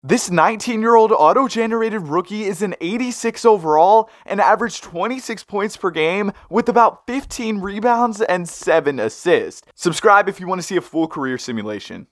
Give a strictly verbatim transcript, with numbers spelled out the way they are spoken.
This nineteen-year-old auto-generated rookie is an eighty-six overall and averaged twenty-six points per game with about fifteen rebounds and seven assists. Subscribe if you want to see a full career simulation.